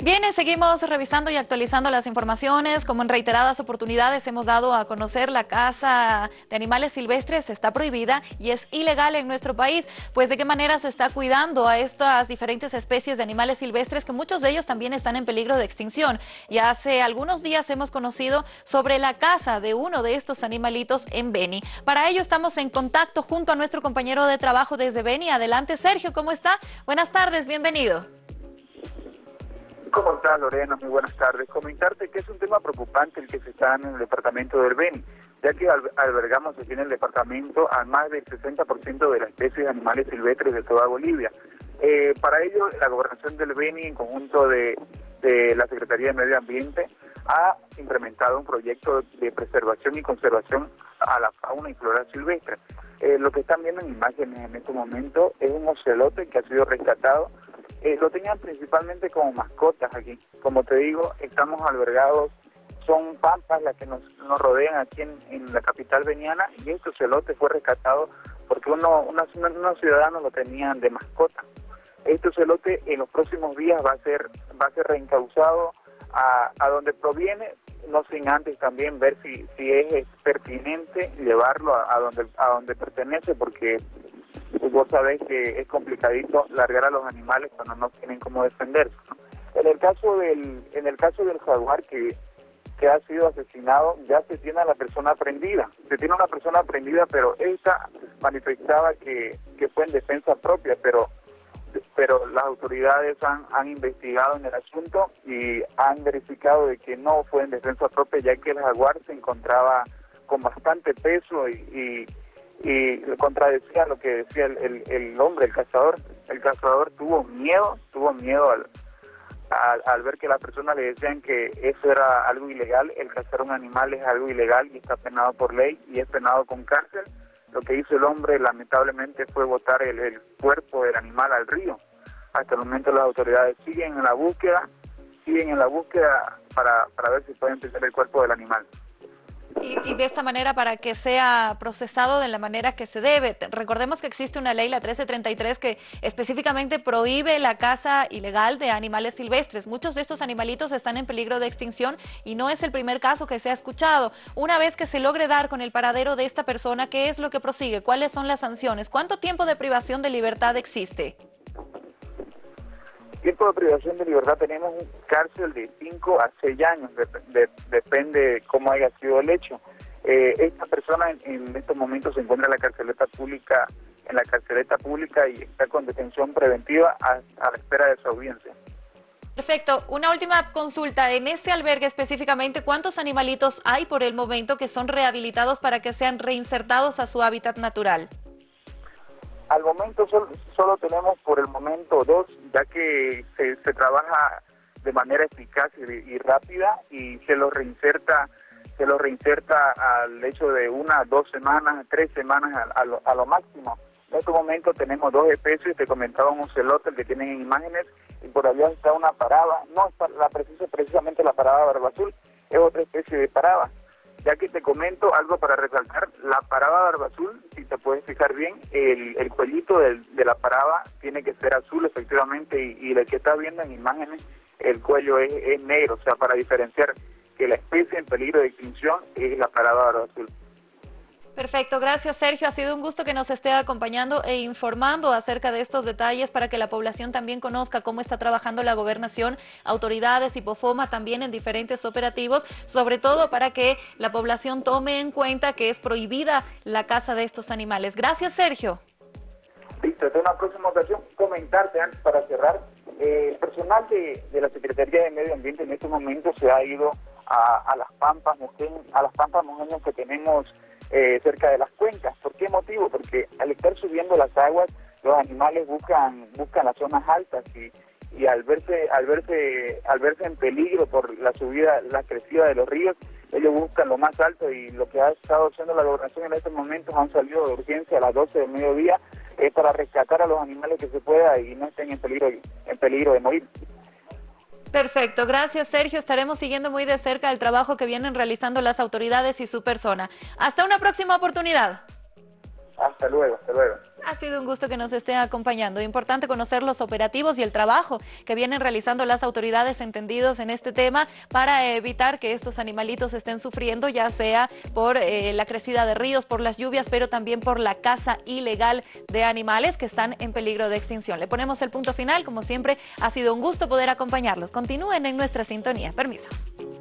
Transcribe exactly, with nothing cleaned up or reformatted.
Bien, seguimos revisando y actualizando las informaciones. Como en reiteradas oportunidades hemos dado a conocer, la caza de animales silvestres está prohibida y es ilegal en nuestro país. Pues, ¿de qué manera se está cuidando a estas diferentes especies de animales silvestres, que muchos de ellos también están en peligro de extinción? Y hace algunos días hemos conocido sobre la caza de uno de estos animalitos en Beni. Para ello estamos en contacto junto a nuestro compañero de trabajo desde Beni. Adelante, Sergio, ¿cómo está? Buenas tardes, bienvenido. ¿Cómo estás, Lorena? Muy buenas tardes. Comentarte que es un tema preocupante el que se está en el departamento del Beni, ya que al albergamos aquí en el departamento a más del sesenta por ciento de las especies de animales silvestres de toda Bolivia. Eh, para ello, la gobernación del Beni, en conjunto de, de la Secretaría de Medio Ambiente, ha implementado un proyecto de preservación y conservación a la fauna y flora silvestre. Eh, lo que están viendo en imágenes en este momento es un ocelote que ha sido rescatado. Eh, lo tenían principalmente como mascotas aquí. Como te digo, estamos albergados, son pampas las que nos, nos rodean aquí en, en la capital beniana, y este ocelote fue rescatado porque uno, unos, unos ciudadanos lo tenían de mascota. Este ocelote en los próximos días va a ser, va a ser reencauzado a, a donde proviene, no sin antes también ver si, si es pertinente llevarlo a, a, donde, a donde pertenece, porque vos sabés que es complicadito largar a los animales cuando no tienen cómo defenderse, ¿no? En el caso del, en el caso del jaguar que, que ha sido asesinado, ya se tiene a la persona prendida, se tiene a una persona prendida, pero esta manifestaba que, que fue en defensa propia, pero pero las autoridades han, han investigado en el asunto y han verificado de que no fue en defensa propia, ya que el jaguar se encontraba con bastante peso y, y, y contradecía lo que decía el, el, el hombre, el cazador. El cazador tuvo miedo, tuvo miedo al, al, al ver que las personas le decían que eso era algo ilegal. El cazar un animal es algo ilegal y está penado por ley y es penado con cárcel. Lo que hizo el hombre lamentablemente fue botar el, el cuerpo del animal al río. Hasta el momento las autoridades siguen en la búsqueda, siguen en la búsqueda para, para ver si pueden tener el cuerpo del animal. Y, y de esta manera, para que sea procesado de la manera que se debe. Recordemos que existe una ley, la trece treinta y tres, que específicamente prohíbe la caza ilegal de animales silvestres. Muchos de estos animalitos están en peligro de extinción y no es el primer caso que se ha escuchado. Una vez que se logre dar con el paradero de esta persona, ¿qué es lo que prosigue? ¿Cuáles son las sanciones? ¿Cuánto tiempo de privación de libertad existe? Tiempo de privación de libertad tenemos un cárcel de cinco a seis años, de, de, depende de cómo haya sido el hecho. Eh, esta persona en, en estos momentos se encuentra en la carceleta pública, en la carceleta pública y está con detención preventiva a, a la espera de su audiencia. Perfecto. Una última consulta. En este albergue específicamente, ¿cuántos animalitos hay por el momento que son rehabilitados para que sean reinsertados a su hábitat natural? Al momento solo, solo tenemos por el momento dos, ya que se, se trabaja de manera eficaz y, y rápida y se los reinserta, se los reinserta al hecho de una, dos semanas, tres semanas a, a, lo, a lo máximo. En este momento tenemos dos especies, te comentaba un ocelote, el que tienen en imágenes, y por allá está una paraba, no está la precisa, precisamente la paraba barba azul, es otra especie de paraba. Ya que te comento algo para resaltar, la paraba barba azul, si te puedes fijar bien, el, el cuellito del, de la paraba tiene que ser azul efectivamente, y, y el que está viendo en imágenes, el cuello es, es negro, o sea, para diferenciar que la especie en peligro de extinción es la paraba barba azul. Perfecto, gracias Sergio, ha sido un gusto que nos esté acompañando e informando acerca de estos detalles para que la población también conozca cómo está trabajando la gobernación, autoridades y POFOMA también en diferentes operativos, sobre todo para que la población tome en cuenta que es prohibida la caza de estos animales. Gracias, Sergio. Listo, hasta una próxima ocasión. Comentarte antes para cerrar, eh, el personal de, de la Secretaría de Medio Ambiente en este momento se ha ido a, a las pampas mojeñas, a las pampas mojeñas que tenemos Eh, cerca de las cuencas. ¿Por qué motivo? Porque al estar subiendo las aguas, los animales buscan buscan las zonas altas y, y al verse al verse al verse en peligro por la subida, la crecida de los ríos, ellos buscan lo más alto, y lo que ha estado haciendo la gobernación en estos momentos, han salido de urgencia a las doce del mediodía eh, para rescatar a los animales que se pueda y no estén en peligro en peligro de morir. Perfecto, gracias Sergio, estaremos siguiendo muy de cerca el trabajo que vienen realizando las autoridades y su persona. Hasta una próxima oportunidad. Hasta luego, hasta luego. Ha sido un gusto que nos esté acompañando. Importante conocer los operativos y el trabajo que vienen realizando las autoridades entendidos en este tema para evitar que estos animalitos estén sufriendo, ya sea por eh, la crecida de ríos, por las lluvias, pero también por la caza ilegal de animales que están en peligro de extinción. Le ponemos el punto final. Como siempre, ha sido un gusto poder acompañarlos. Continúen en nuestra sintonía. Permiso.